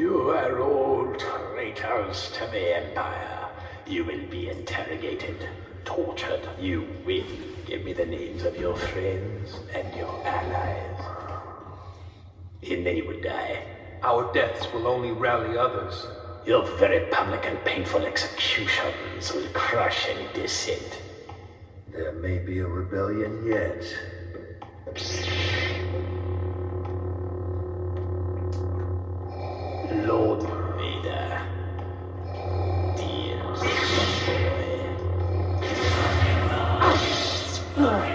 You are all traitors to the Empire. You will be interrogated, tortured. You will give me the names of your friends and your allies. And then you will die. Our deaths will only rally others. Your very public and painful executions will crush any dissent. There may be a rebellion yet. Lord Vader, dear boy.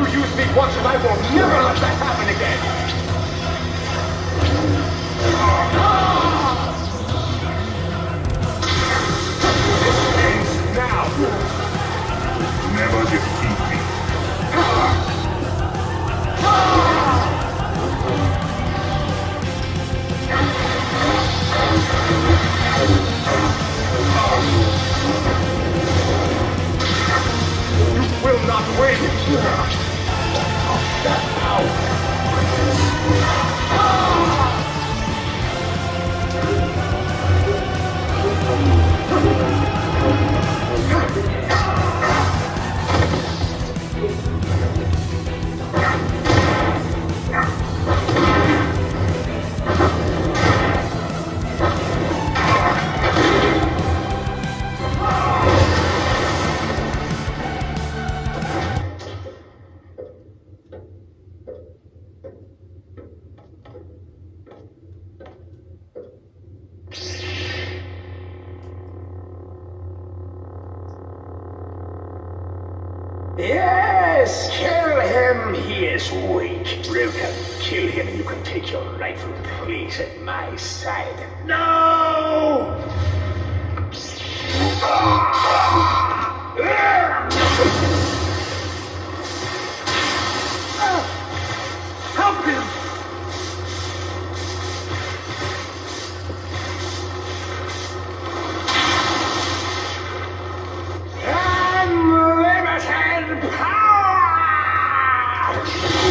Once and I will never let that happen again! win! That Yes! Kill him! He is weak. Rukan, kill him and you can take your rightful place at my side. No! Help him! Unlimited power!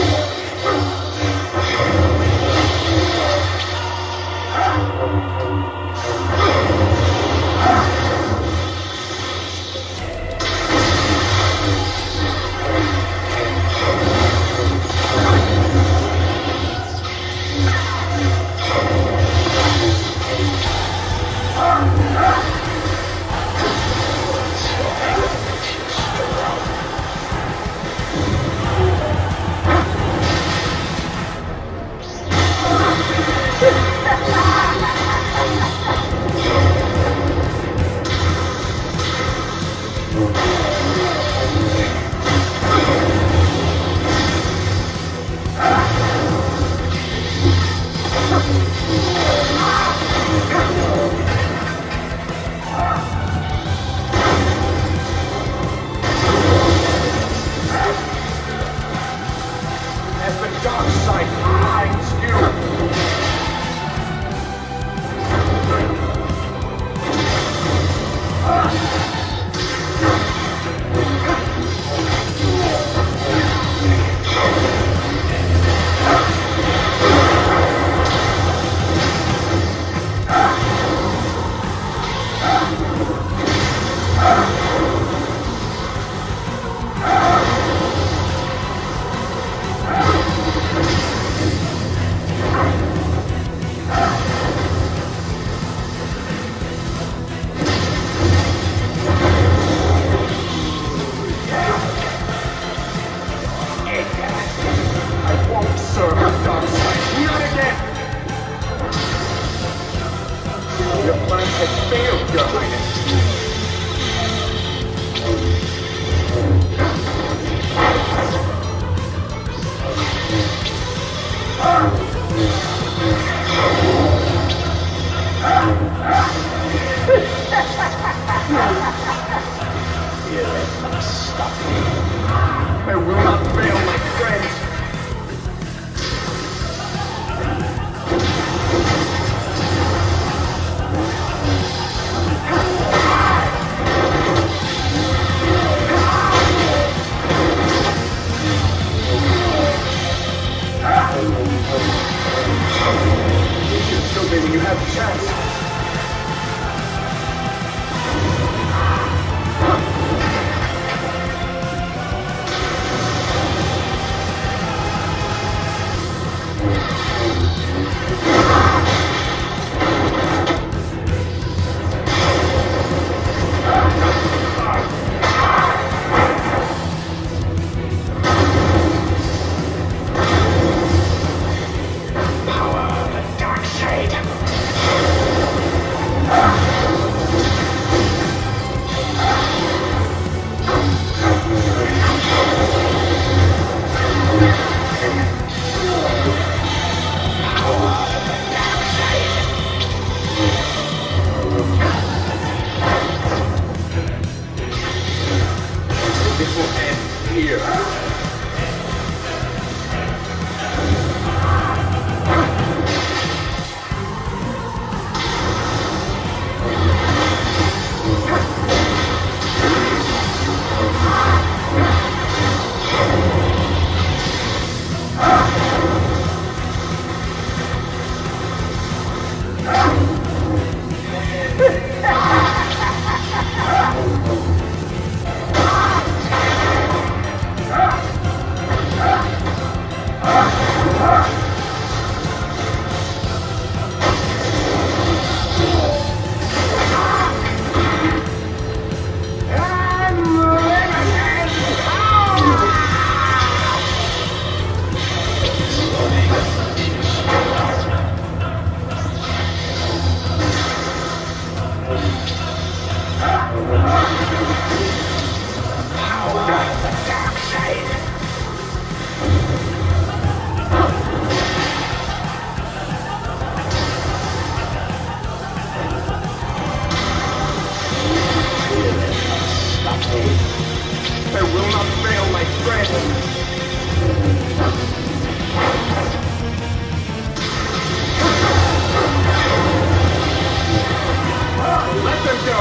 As the dark side blinds you! Your plan has failed, Your Highness. You must stop me. I will not fail my friends. So maybe you have a chance. Power of the dark side. I will not fail my friends. Let them go!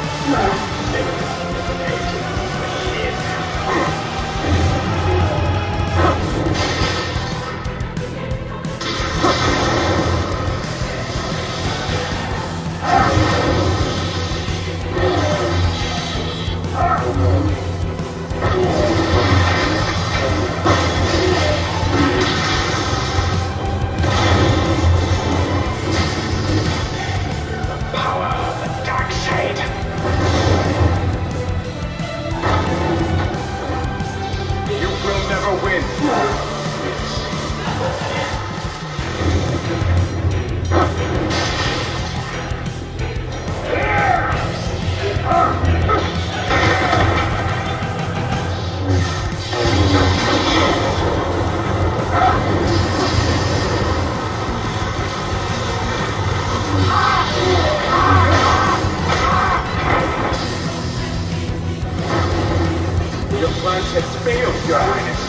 Your plan has failed, Your Highness.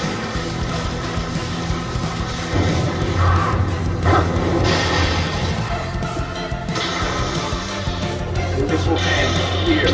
This will end here.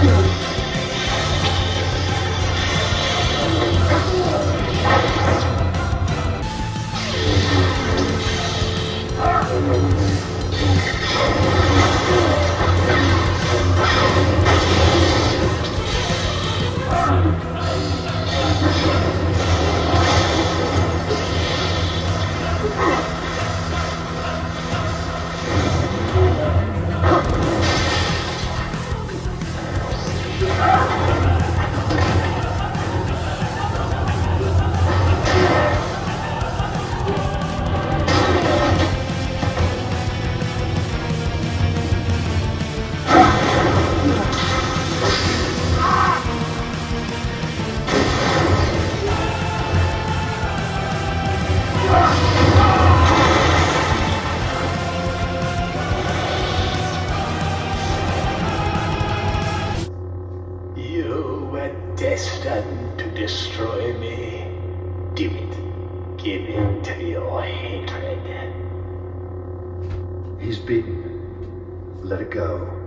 Destined to destroy me. Do it. Give in to your hatred. He's beaten. Let it go.